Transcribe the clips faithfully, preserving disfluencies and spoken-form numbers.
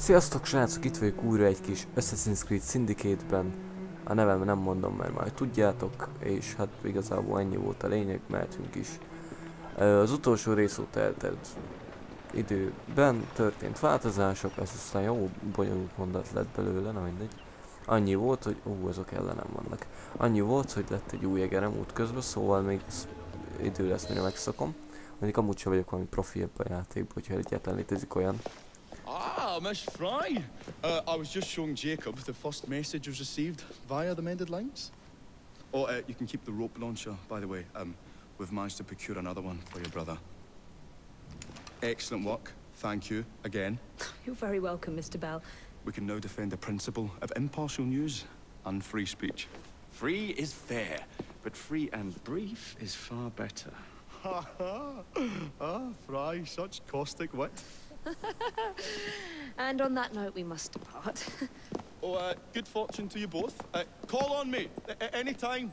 Sziasztok srácok, itt vagyok újra egy kis Assassin's Creed Syndicate-ben. A nevem nem mondom, mert majd tudjátok, és hát igazából ennyi volt a lényeg, mehetünk is. Az utolsó rész óta eltelt időben történt változások, ez aztán jó bonyolult mondat lett belőle, na mindegy. Annyi volt, hogy... ó, azok ellenem vannak. Annyi volt, hogy lett egy új egerem útközben, szóval még idő lesz, mire megszakom. Mondjuk amúgy sem vagyok valami profi ebben a játékban, hogyha egyáltalán létezik olyan. Ah, Miss Fry! Uh, I was just showing Jacob the first message was received via the mended lines. Oh, uh, you can keep the rope launcher, by the way. Um, we've managed to procure another one for your brother. Excellent work. Thank you again. You're very welcome, Mister Bell. We can now defend the principle of impartial news and free speech. Free is fair, but free and brief is far better. Ha ha! Ah, Fry, such caustic wit. And on that note, we must depart. Oh, uh, good fortune to you both. Uh, call on me at any time.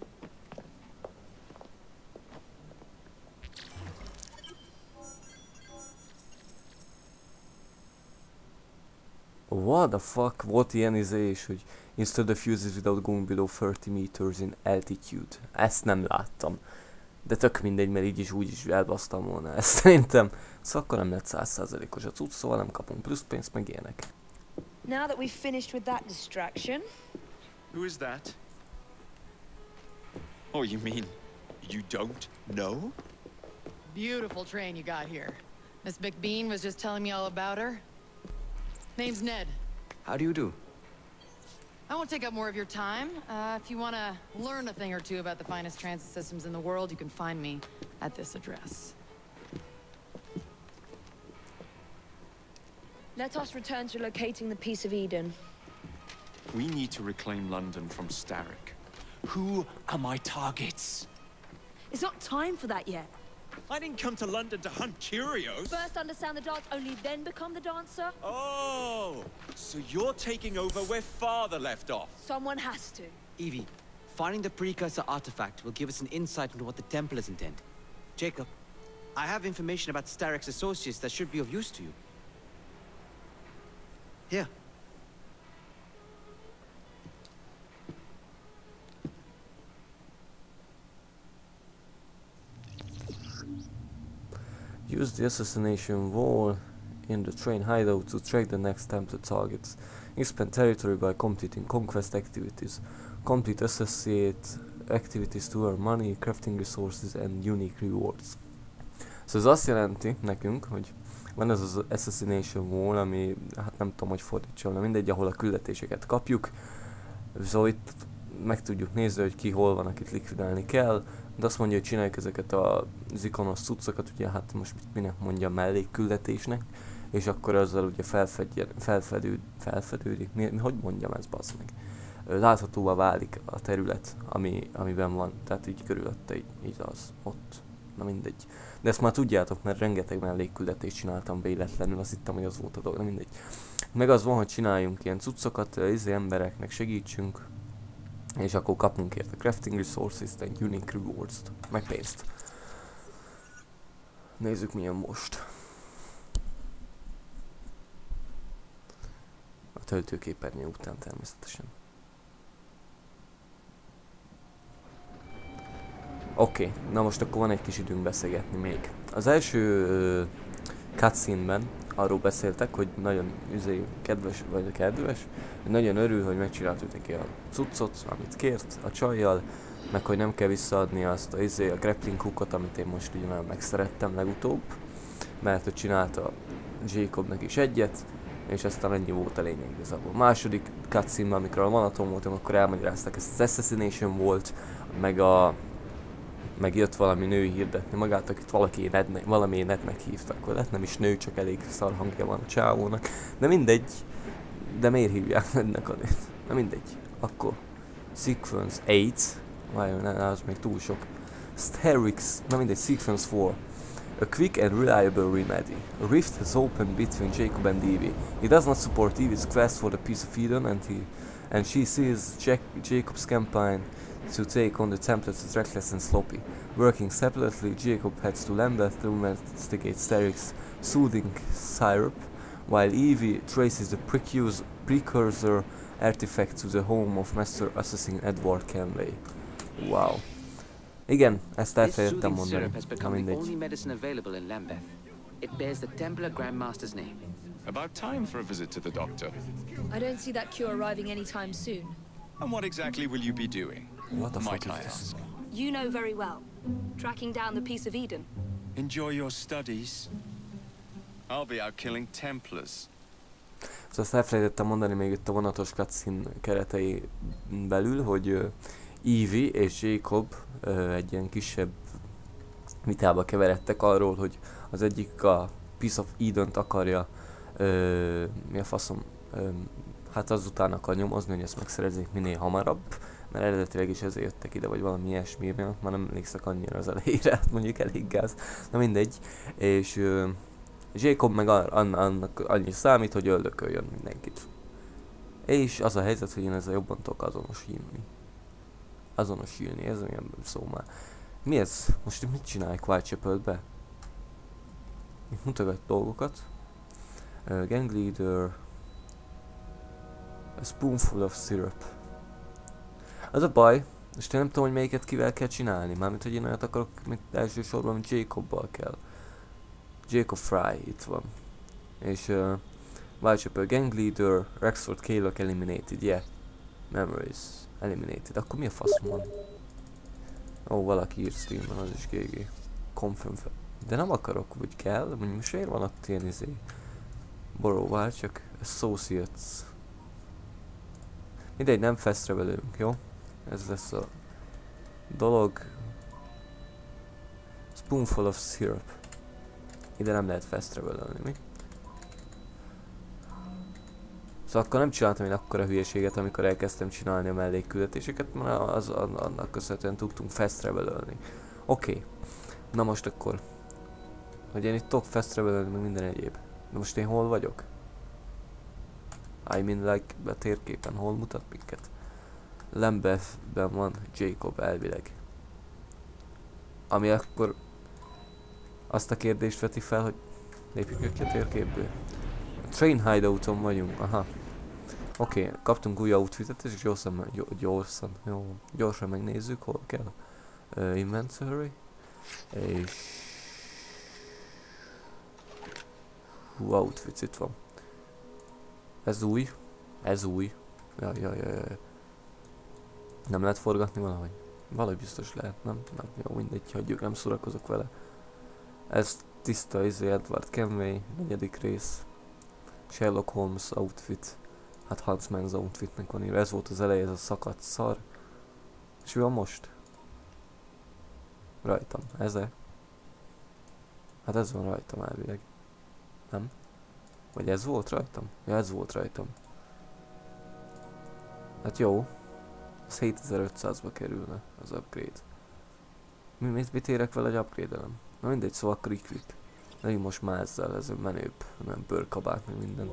What the fuck? Volt ilyen izé is, hogy install the fuses without going below thirty meters in altitude. Ezt nem láttam. De tök mindegy, mert így is úgy is elbasztam volna ezt szerintem. Szóval akkor nem lett száz százalékos a cucc, szóval nem kapunk plusz pénzt, meg ilyenek. Now that we've finished with that distraction. Who is that? Oh, you mean you don't know? Beautiful train you got here. Miss McBean was just telling me all about her. Name's Ned. How do you do? I won't take up more of your time. Uh, if you want to learn a thing or two about the finest transit systems in the world, you can find me at this address. Let us return to locating the Piece of Eden. We need to reclaim London from Starrick. Who are my targets? It's not time for that yet. I didn't come to London to hunt curios. First understand the dance, only then become the dancer. Oh, so you're taking over where Father left off. Someone has to. Evie, finding the precursor artifact will give us an insight into what the Templars intend. Jacob, I have information about Starrick's associates that should be of use to you. Here. Use the assassination wall in the train hideout to track the next Templar targets. Expand territory by completing conquest activities. Complete associate activities to earn money, crafting resources and unique rewards. Szóval ez azt jelenti nekünk, hogy van ez az assassination wall, ami hát nem tudom, hogy fordítsam, de mindegy, ahol a küldetéseket kapjuk. Szóval itt meg tudjuk nézni, hogy ki hol van, akit likvidálni kell. De azt mondja, hogy csináljuk ezeket az ikonos cuccokat, ugye hát most minek mondja mellékküldetésnek, és akkor azzal ugye felfedje, felfedő, felfedődik, mi, mi, hogy mondjam ez, bassz meg. Láthatóvá válik a terület, ami, amiben van, tehát így körülötte, így, így az, ott, na mindegy. De ezt már tudjátok, mert rengeteg mellékküldetést csináltam véletlenül, azt hittem, hogy az volt a dolog, na mindegy. Meg az van, hogy csináljunk ilyen cuccokat, izé embereknek segítsünk, és akkor kapunk érte crafting resources-t, egy unique rewards-t, meg pénzt. Nézzük milyen most. A töltőképernyő után természetesen. Oké, okay, na most akkor van egy kis időnk beszélgetni még. Az első uh, cutscene-ben arról beszéltek, hogy nagyon üzé, kedves, vagy kedves, hogy nagyon örül, hogy megcsináltuk neki a cuccot, amit kért a csajjal, meg hogy nem kell visszaadni azt a, izé, a grappling hookot, amit én most ugye nagyon megszerettem legutóbb, mert hogy csinálta Jacobnak is egyet, és aztán ennyi volt a lényeg igazából. A második cutscene-ben, amikor a vonaton voltam, akkor elmagyarázták ezt az assassination volt, meg a meg jött valami nő hirdetni magát, akit valaki Nednek, valami Nednek hívtak, akkor lett nem is nő, csak elég szar hangja van a csávónak. De mindegy, de miért hívják Nednek a nőt? Na mindegy, akkor Sequence nyolc, várjon, az még túl sok. Starrick's, na mindegy, Sequence four. A quick and reliable remedy. A rift has opened between Jacob and Evie. He does not support Evie's quest for the Piece of Eden, and he and she sees Jack, Jacob's campaign to take on the Templars as reckless and sloppy. Working separately, Jacob heads to Lambeth to investigate Starrick's soothing syrup, while Evie traces the precus precursor artifact to the home of Master Assassin Edward Kenway. Wow. Igen, ezt elfelejtettem mondani. Has Na become the mindegy. only medicine available in Lambeth. It bears the Templar Grandmaster's name. About time for a visit to the doctor. I don't see that cure arriving anytime soon. And what exactly will you be doing? What the Might fuck I is this? ask? You know very well. Tracking down the piece of Eden. Enjoy your studies. I'll be out killing Templars. Szóval azt elfelejtettem mondani még itt a vonatos cutscene keretei belül, hogy uh, Evie és Jacob uh, egy ilyen kisebb vitába keveredtek arról, hogy az egyik a Piece of Eden-t akarja, uh, mi a faszom, uh, hát azután akar nyomozni, hogy ezt megszerezzék minél hamarabb, mert eredetileg is ezért jöttek ide, vagy valami ilyesmire, már nem emlékszek annyira az elejére, hát mondjuk elég gáz, na mindegy, és uh, Jacob meg annak annyi számít, hogy öldököljön mindenkit. És az a helyzet, hogy én ezzel jobban tudok azonosítani. Azonosítani, ez milyen szó már. Mi ez? Most mit csinálják Whitechapel-be? Itt mutogat dolgokat. Uh, gang leader. A spoonful of syrup. Az a baj, és én nem tudom, hogy melyiket kivel kell csinálni. Mármint, hogy én olyat akarok, mint elsősorban, mint Jacobbal kell. Jacob Fry, itt van. És uh, Whitechapel gang leader, Rexford Kaylock eliminated, yeah. Memories eliminated. Akkor mi a faszom van? Ó, oh, valaki írt Steamben, az is gé gé. Confirm fel. De nem akarok, úgy kell, mondjuk most miért van ott ilyen izé? Borrow, csak associates. Mindegy, nem festre velünk, jó? Ez lesz a dolog. Spoonful of syrup. Ide nem lehet fast travel-ölni, mi? Szóval akkor nem csináltam én akkora hülyeséget, amikor elkezdtem csinálni a mellékküldetéseket, mert az, az, annak köszönhetően tudtunk fast travel-ölni. Oké. Okay. Na most akkor. Hogy én itt tudok fast travel-ölni, meg minden egyéb. De most én hol vagyok? I mean like a térképen hol mutat minket? Lambethben van Jacob elvileg. Ami akkor azt a kérdést veti fel, hogy lépjük ki a térképből. A train hideouton vagyunk, aha. Oké, okay, kaptunk új outfitet és gyorsan, gyorsan, jó, gyorsan megnézzük, hol kell. Uh, inventory. És... Hú, outfits itt van. Ez új. Ez új. Jaj, jaj, jaj. Nem lehet forgatni valahogy? Valahogy biztos lehet, nem? Nem, jó, mindegy, hagyjuk, nem szórakozok vele. Ez tiszta izé Edward Kenway, negyedik rész. Sherlock Holmes outfit. Hát Huntsman's outfitnek van írva, ez volt az eleje, ez a szakadt szar. És mi van most? Rajtam, ez-e? Hát ez van rajtam elvileg. Nem? Vagy ez volt rajtam? Ja, ez volt rajtam. Hát jó. Az hétezer-ötszázba kerülne az upgrade. Mi, mit, mit érek vele, hogy upgrade-elem? Na mindegy, szóval akkor equip. Legyünk most már ezzel, ez menőbb, nem bőrkabát, meg minden.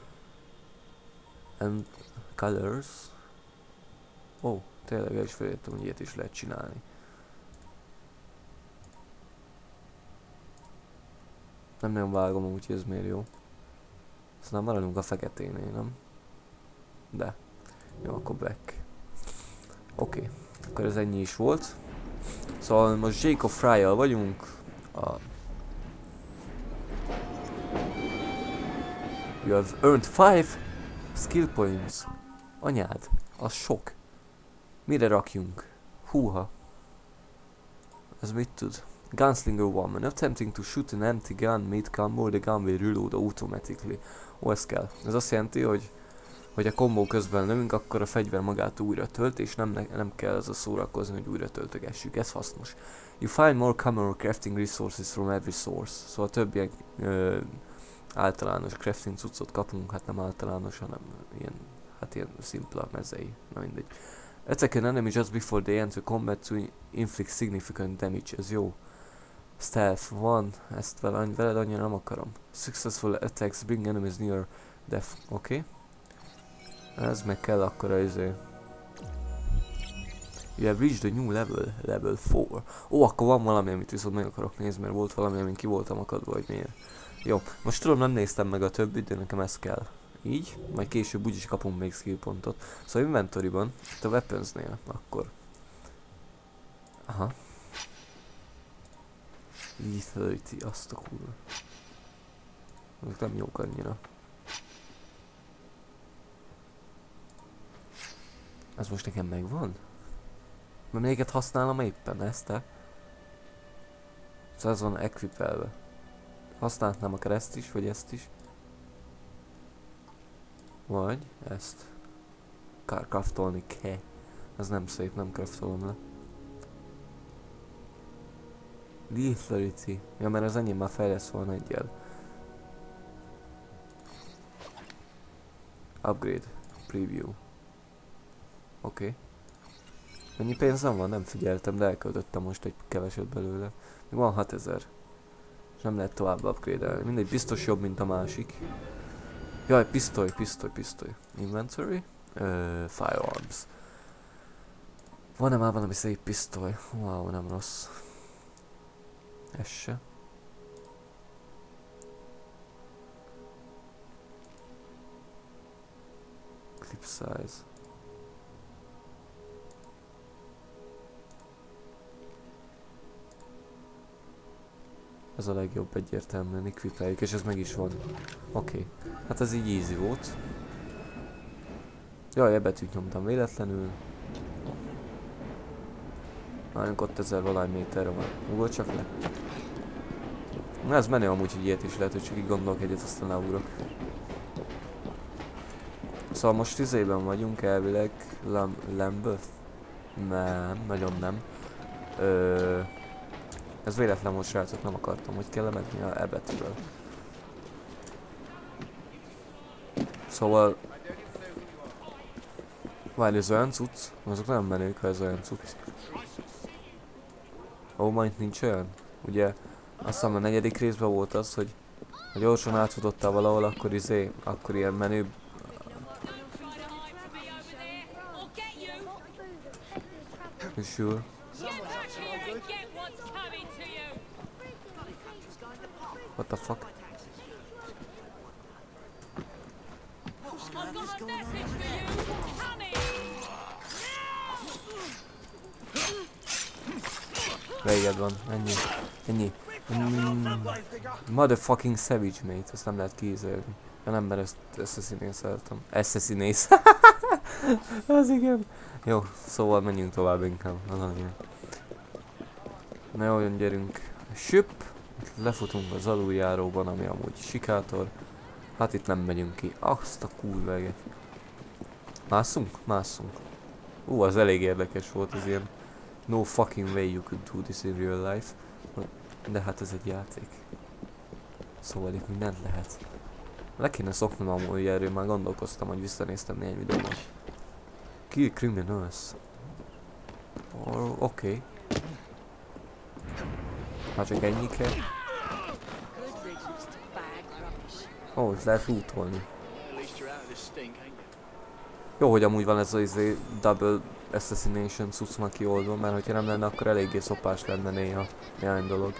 And colors. Ó, oh, tényleg el is felértem, hogy ilyet is lehet csinálni. Nem nagyon vágom, úgyhogy ez miért jó. Aztán maradunk a feketénél, nem? De. Jó, akkor back. Oké, okay. Akkor ez ennyi is volt. Szóval most Jacob Fry-jal vagyunk. A You have earned five skill points. Anyád, az sok. Mire rakjunk? Húha. Ez mit tud? Gunslinger one. When attempting to shoot an empty gun mid-combo, the gun will reload automatically. Ó, ez kell. Ez azt jelenti, hogy hogy a kombó közben lövünk, akkor a fegyver magát újra tölt, és nem, nem kell az a szórakozni, hogy újra töltögessük. Ez hasznos. You find more common or crafting resources from every source. Szóval több ilyen ö, általános crafting cuccot kapunk, hát nem általános, hanem ilyen, hát ilyen szimpla mezei, na mindegy. Attack an enemy just before they enter combat to inflict significant damage, ez jó. Stealth van, ezt veled, veled annyira nem akarom. Successful attacks bring enemies near death, oké. Okay. Ez meg kell akkor az izé. You have reached a new level, level four. Ó, akkor van valami, amit viszont meg akarok nézni, mert volt valami, amin ki voltam akadva, hogy miért. Jó, most tudom, nem néztem meg a többit, de nekem ez kell. Így, majd később úgyis kapunk még skill pontot. Szóval inventoryban, itt a weaponsnél, akkor. Aha. Lethality, azt a kurva. Ezek nem jók annyira. Ez most nekem megvan? Mert melyiket használom éppen, ezt te? Szóval ez van equipelve. Használhatnám akár ezt is, vagy ezt is. Vagy ezt. Kár craftolni kell. Ez nem szép, nem craftolom le. Lethality. Ja, mert az enyém már fejlesz volna egyel. Upgrade. Preview. Oké. Okay. Mennyi pénzem van? Nem figyeltem, de elköltöttem most egy keveset belőle. Még van hatezer. És nem lehet tovább upgrade-elni. Mindegy, biztos jobb, mint a másik. Jaj, pisztoly, pisztoly, pisztoly. Inventory. Uh, firearms. Van-e már valami szép pisztoly? Wow, nem rossz. Ez se. Clip size. Ez a legjobb egyértelműen, equipeljük, és ez meg is van. Oké. Okay. Hát ez így easy volt. Jaj, ebetűt nyomtam véletlenül. Nálunk ott ezer valahány méterre van. Ugolj csak le. Na ez menő amúgy, hogy ilyet is lehet, hogy csak így gondolok egyet, aztán leugrok. Szóval most izében vagyunk elvileg. Lam Lambeth? Nem, nagyon nem. Ö Ez véletlen volt, srácok, nem akartam, hogy kell lemenni a ebetűről. Szóval... Várj, ez olyan cucc? Azok nem menők, ha ez olyan cucc. Ó, majd nincs olyan? Ugye, aztán a negyedik részben volt az, hogy ha gyorsan átfutottál valahol, akkor izé, akkor ilyen menő... You sure? What the fuck? Véged van, ennyi, ennyi. Mm. Motherfucking savage, mate, ezt nem lehet kiízelni. Ja nem, mert ezt assassinészeltem. Assassinész. Az igen. Jó, szóval menjünk tovább inkább, az a lényeg. Na jó, jön, gyerünk. Süpp. Lefutunk az aluljáróban, ami amúgy sikátor. Hát itt nem megyünk ki. Azt a kurveget. Másszunk? Másszunk. Ú, az elég érdekes volt, az ilyen no fucking way you could do this in real life. De hát ez egy játék. Szóval itt mindent lehet. Le kéne szoknom amúgy, erről már gondolkoztam, hogy visszanéztem néhány videóban. Kill criminals. Oké. Okay. Hát csak ennyi kell. Ó, oh, itt lehet lootolni. Jó, hogy amúgy van ez az double assassination cucc már kioldva, mert hogyha nem lenne, akkor eléggé szopás lenne néha néhány dolog.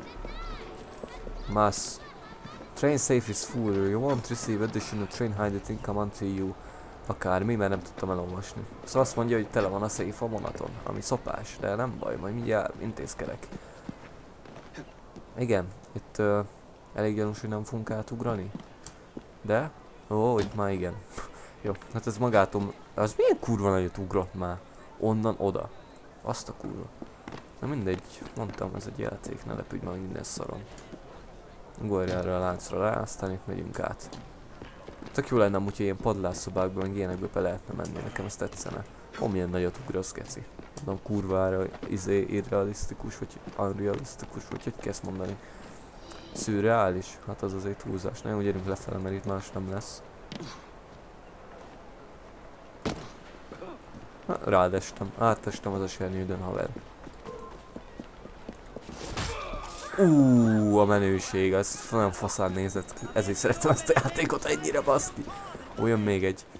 Mass. Train safe is full. You won't receive additional train hide income until you... Akármi, mert nem tudtam elolvasni. Szóval azt mondja, hogy tele van a safe a vonaton, ami szopás, de nem baj, majd mindjárt intézkedek. Igen, itt uh, elég gyanús, hogy nem fogunk átugrani. De? Ó, itt már igen. Jó, hát ez magától... Az milyen kurva nagyot ugrott már? Onnan oda. Azt a kurva. Na mindegy, mondtam, ez egy játék, ne lepődj meg minden szaron. Ugorj erre a láncra rá, aztán itt megyünk át. Tök jó lenne, úgyhogy ilyen padlásszobákban, meg ilyenekbe be lehetne menni, nekem ezt tetszene. Ó, milyen nagyot ugrasz, geci. Mondom, kurvára izé irrealisztikus, vagy unrealisztikus, vagy hogy kezd mondani. Szürreális? Hát az azért túlzás. Na jó, gyerünk lefele, mert itt más nem lesz. Na, rádestem. Átestem az esernyődön, haver. Uuuuh, a menőség, ez nagyon faszán nézett ki. Ezért szeretem ezt a játékot ennyire, baszki. Olyan még egy.